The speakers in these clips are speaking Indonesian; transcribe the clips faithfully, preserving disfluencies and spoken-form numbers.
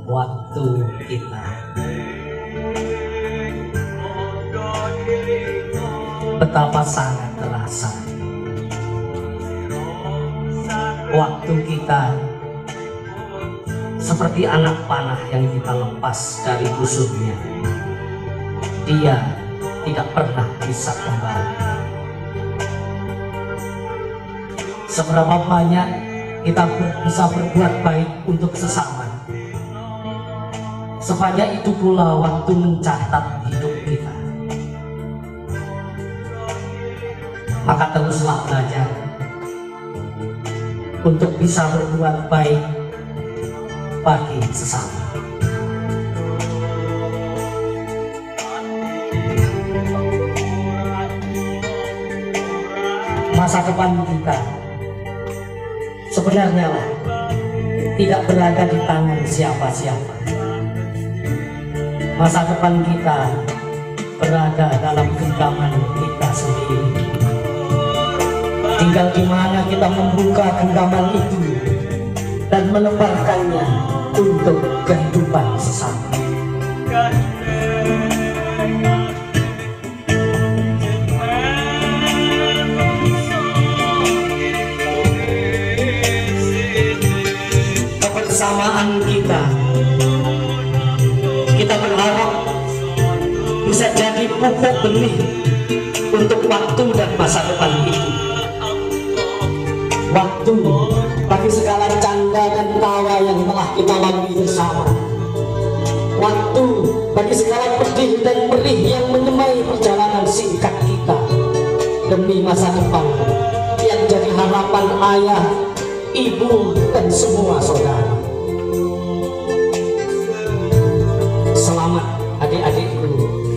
waktu kita. Betapa sangat terasa waktu kita seperti anak panah yang kita lepas dari busurnya. Dia tidak pernah bisa kembali. Seberapa banyak kita bisa berbuat baik untuk sesama, sebanyak itu pula waktu mencatat hidup kita. Maka teruslah belajar untuk bisa berbuat baik bagi sesama. Masa depan kita sebenarnya lah tidak berada di tangan siapa-siapa. Masa depan kita berada dalam genggaman kita sendiri. Tinggal di mana kita membuka genggaman itu dan menebarkannya untuk kehidupan sesama. Kebersamaan kita, kita berharap bisa jadi pupuk benih untuk waktu dan masa depan itu. Waktu bagi segala canda dan tawa yang telah kita lalui bersama. Waktu bagi segala pedih dan perih yang menyemai perjalanan singkat kita demi masa depan yang jadi harapan ayah, ibu, dan semua saudara. Selamat adik-adikku,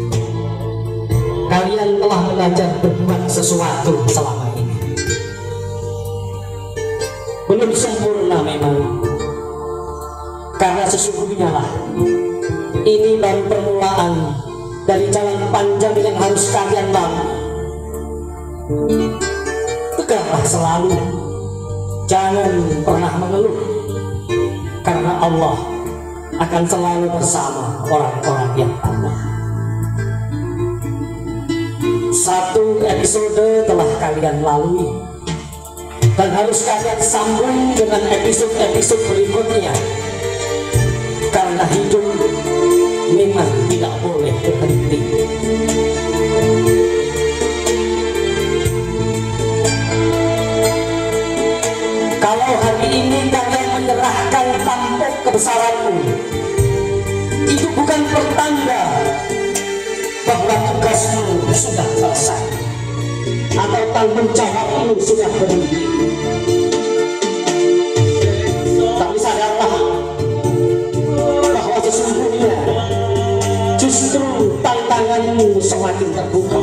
kalian telah belajar berbuat sesuatu selama ini. Belum sempurna memang, karena sesungguhnya lah ini baru permulaan dari jalan panjang yang harus kalian lalui. Tegaklah selalu, jangan pernah mengeluh, karena Allah akan selalu bersama orang-orang yang tabah. Satu episode telah kalian lalui dan harus kalian sambung dengan episode-episode berikutnya, karena hidup memang tidak boleh berhenti. Kalau hari ini kalian menyerahkan tampuk kebesaranmu, itu bukan pertanda bahwa tugasmu sudah selesai atau tanggung jawabmu sudah berhenti. Tapi sadarlah bahwa sesungguhnya justru tantanganmu semakin terbuka,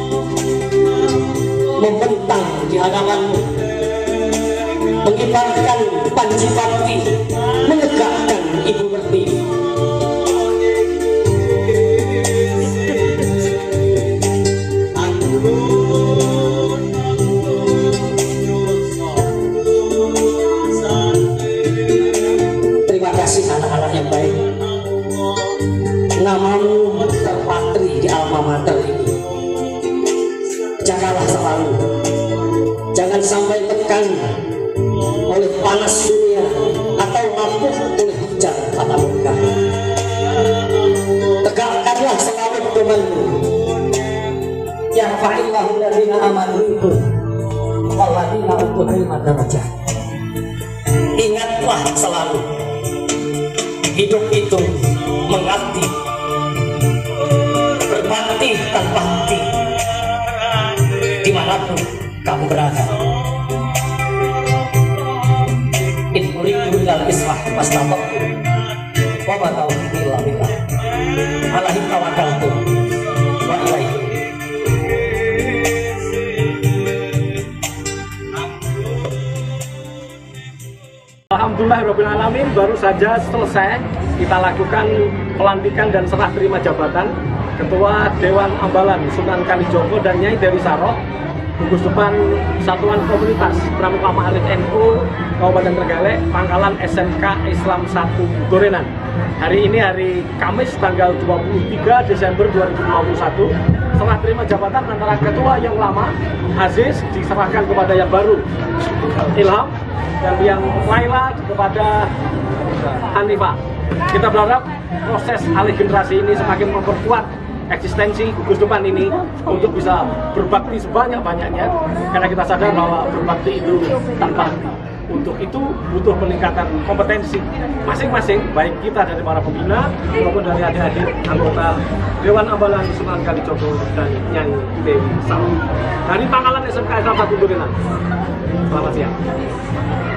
membentang di hadapanmu, mengibarkan panji bakti, menegakkan ibu berdiri. Terima kasih anak-anak yang baik, namamu terpatri di alma mater ini. Jagalah selalu, jangan sampai tekan oleh panas dunia atau rapuh oleh hujan tatap muka. Tegakkanlah selalu pedomanmu. Ya fa'illahu ladina amanu waladina utul ilma darajat. Ingatlah selalu, hidup itu mengabdi, berbakti tanpa henti dimanapun kamu berada. In uridu illal islah mastata'tu wa ma taufiqi illa billah alaihi tawakkaltu wa ilaihi. Alhamdulillahirabbil alamin, baru saja selesai kita lakukan pelantikan dan serah terima jabatan Ketua Dewan Ambalan Sunan Kalijogo dan Nyai Dewi Saroh, gugus depan Satuan Komunitas Pramuka Ma'arif N U Kabupaten Trenggalek, Pangkalan S M K Islam satu Gorenan. hari ini hari Kamis tanggal dua puluh tiga Desember dua ribu dua puluh satu, serah terima jabatan antara ketua yang lama Aziz diserahkan kepada yang baru Ilham, dan yang Laila kepada Hanifah. Kita berharap proses alih generasi ini semakin memperkuat eksistensi gugus depan ini untuk bisa berbakti sebanyak-banyaknya, karena kita sadar bahwa berbakti itu tanpa henti. Untuk itu butuh peningkatan kompetensi masing-masing, baik kita dari para pembina maupun dari adik-adik anggota Dewan Ambalan Sunan Kalijogo dan Nyai Dewi Sarah. Dari Pangkalan S M K Islam satu Durenan. Selamat siang.